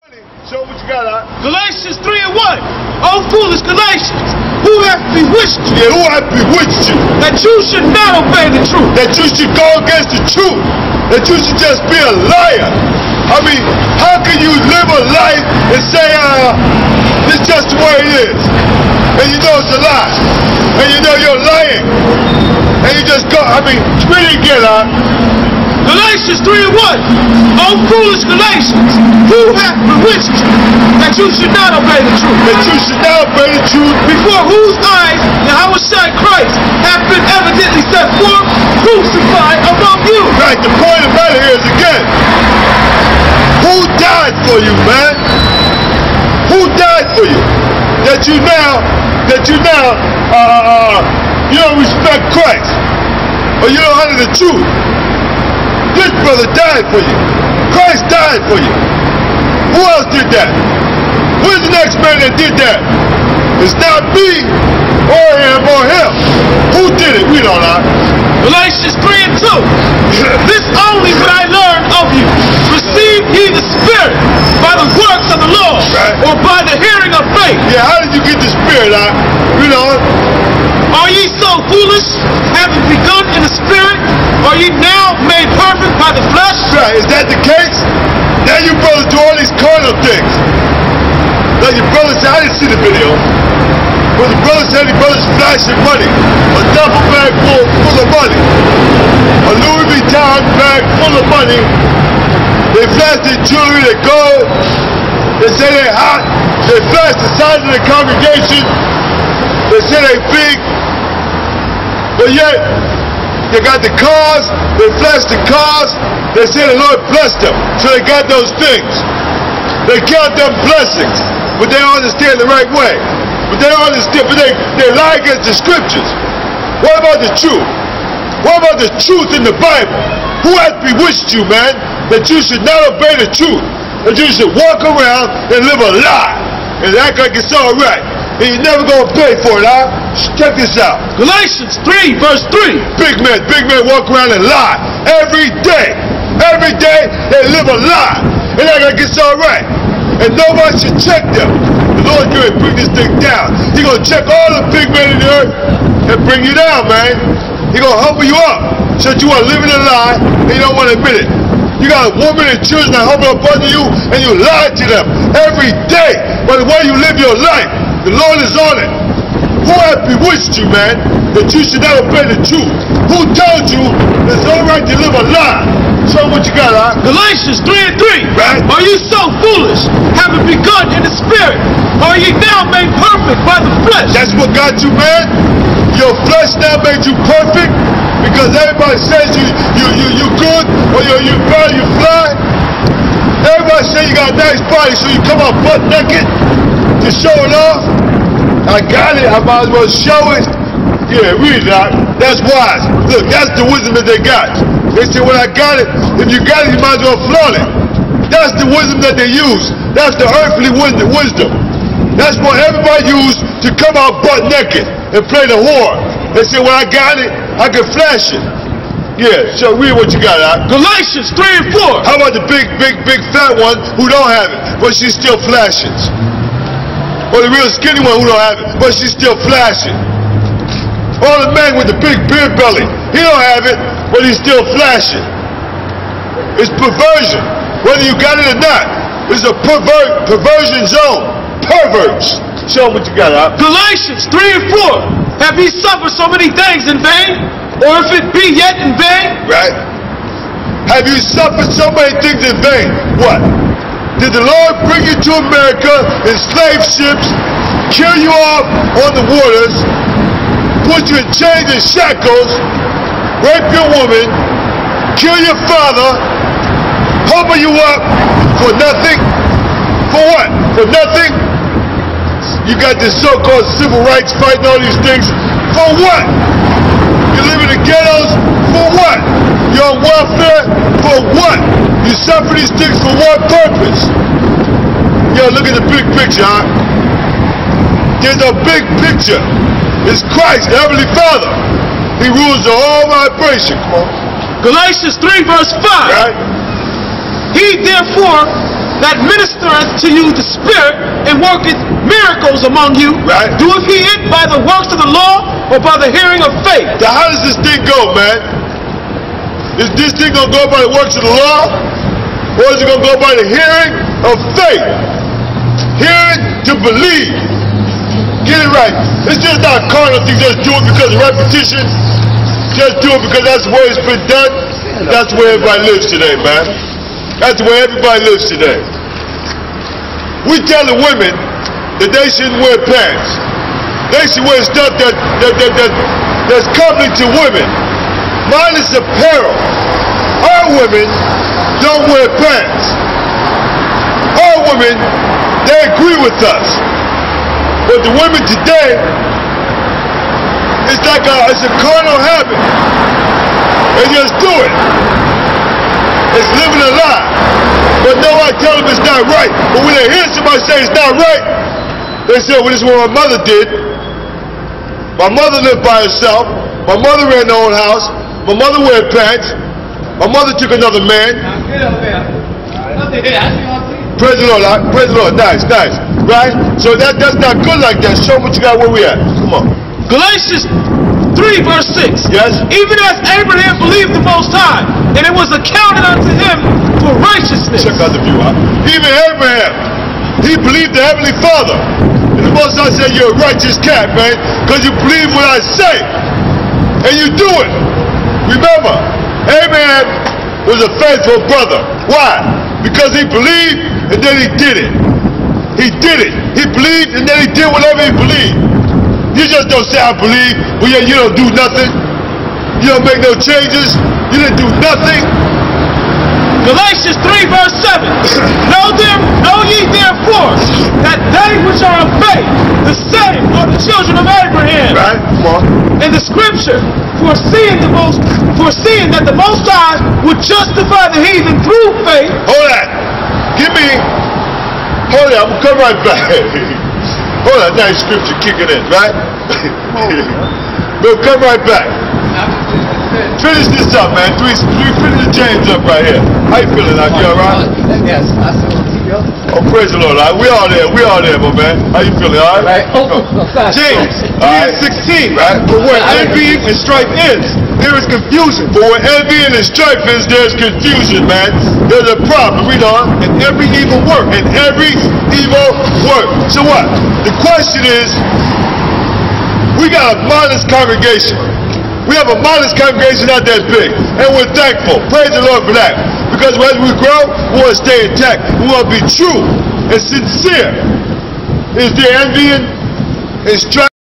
Show what you got out. Galatians 3:1. O foolish Galatians, who hath bewitched you? Yeah, who hath bewitched you? That you should not obey the truth. That you should go against the truth. That you should just be a liar. I mean, how can you live a life and say, it's just the way it is? And you know it's a lie. And you know you're lying. And you just go, I mean, read it again, Galatians 3:1. O foolish Galatians, who hath bewitched you, that you should not obey the truth? That you should not obey the truth. Before whose eyes Yahushua Christ hath been evidently set forth, crucified among you. Right, the point of the matter here is again, who died for you, man? Who died for you? That you now, you don't respect Christ, or you don't honor the truth. This brother died for you. Christ died for you. Who else did that? Who's the next man that did that? It's not me, or him, or him. Who did it? We don't know. Galatians 3:2. This only would I learn of you. Receive ye the Spirit by the works of the law, right, or by the hearing of faith. Yeah, how did you get the Spirit out? You know. Are ye so foolish, having begun in the Spirit? Are ye now made perfect by the flesh? Right, is that the case? Now you brothers do all these carnal things. Like your brother said, I didn't see the video. But the brother said the brothers flashing money. A duffel bag full of money. A Louis Vuitton bag full of money. They flash their jewelry, their gold. They say they're hot. They flash the size of the congregation. They say they big. But yet, they got the cars, they flash the cars, they say the Lord blessed them, so they got those things. They count them blessings, but they don't understand the right way. But they don't understand, but they lie against the scriptures. What about the truth? What about the truth in the Bible? Who has bewitched you, man, that you should not obey the truth? That you should walk around and live a lie and act like it's all right. And you're never gonna pay for it, huh? Check this out. Galatians 3:3. Big men walk around and lie every day. Every day they live a lie. And act like it's all right. And nobody should check them. The Lord's going to bring this thing down. He's gonna check all the big men in the earth and bring you down, man. He's gonna humble you up. So that you are living a lie and you don't want to admit it. You got a woman and children that humble up under you and you lie to them every day. By the way you live your life, the Lord is on it. Who has bewitched you, man, that you should not obey the truth? Who told you it's all right to live a lie? Show what you got, huh? Galatians 3:3. Right. Are you so foolish, having begun in the Spirit? Are ye now made perfect by the flesh? That's what got you, man. Your flesh now made you perfect because everybody says you good or you bad, you fly. Everybody say you got a nice body, so you come out butt naked to show it off. I got it, I might as well show it. Yeah, read it out. That's wise. Look, that's the wisdom that they got. They say, when I got it, if you got it, you might as well flaunt it. That's the wisdom that they use. That's the earthly wisdom. That's what everybody used to come out butt naked and play the whore. They say, when I got it, I can flash it. Yeah, so read what you got out. Galatians 3:4. How about the big fat one who don't have it, but she's still flashing? Or the real skinny one who don't have it, but she's still flashing. Or the man with the big beer belly, he don't have it, but he's still flashing. It's perversion, whether you got it or not. It's a perversion zone. Perverts. Show them what you got, huh? Galatians 3:4. Have ye suffered so many things in vain? Or if it be yet in vain? Right. Have you suffered so many things in vain? What? Did the Lord bring you to America in slave ships, kill you off on the waters, put you in chains and shackles, rape your woman, kill your father, humble you up for nothing? For what? For nothing? You got this so-called civil rights fighting all these things. For what? You live in the ghettos? For what? You're on welfare? For what? You suffer these things for what purpose? Yo, look at the big picture, huh? There's a big picture. It's Christ, the Heavenly Father. He rules the whole vibration. Come on. Galatians 3:5. Right? He therefore that ministereth to you the Spirit and worketh miracles among you, Right. doeth he it by the works of the law or by the hearing of faith? Now how does this thing go, man? Is this thing gonna go by the works of the law? Or is it gonna go by the hearing of faith? Hearing to believe. Get it right. It's just not a carnal thing, just do it because of repetition. Just do it because that's the way it's been done. That's the way everybody lives today, man. That's the way everybody lives today. We tell the women that they shouldn't wear pants. They should wear stuff that's comely to women. Mine is apparel. Our women don't wear pants. Our women, they agree with us. But the women today, it's like it's a carnal habit. They just do it. It's living a lie. But nobody tell them it's not right. But when they hear somebody say it's not right, they say, well, this is what my mother did. My mother lived by herself. My mother ran her own house. My mother wore pants. My mother took another man. Praise the Lord. Praise the Lord. Nice, nice. Right? So that's not good like that. Show what you got where we at. Come on. Galatians 3 verse 6. Yes. Even as Abraham believed the Most High, and it was accounted unto him for righteousness. Check out the view, huh? Even Abraham, he believed the Heavenly Father. And the Most High said, you're a righteous cat, man, because you believe what I say. And you do it. Remember, Abraham was a faithful brother. Why? Because he believed and then he did it. He did it. He believed and then he did whatever he believed. You just don't say I believe, but yet you don't do nothing. You don't make no changes. You didn't do nothing. Galatians 3 verse 7. Know ye therefore that they which are of faith, the same are the children of Abraham. Right? Come on. In the scripture, foreseeing that the Most High would justify the heathen through faith. Hold that. Hold that. I'm gonna come right back. Hold that. Nice scripture kicking in, right? We'll come right back. Finish this up, man. Finish the James up right here. How you feeling, Doc? You alright? Yes, I saw TV. Oh, praise the Lord. All right. We all there, my man. How you feeling, alright? Right. James 3:16. Right? For where envy and strife ends, there is confusion. For where envy and strife is, there's confusion, man. There's a problem. Read on. And every evil work. And every evil work. So what? The question is, we got a modest congregation. We have a modest congregation not that big. And we're thankful. Praise the Lord for that. Because as we grow, we want to stay intact. We want to be true and sincere. Is there envy and strife?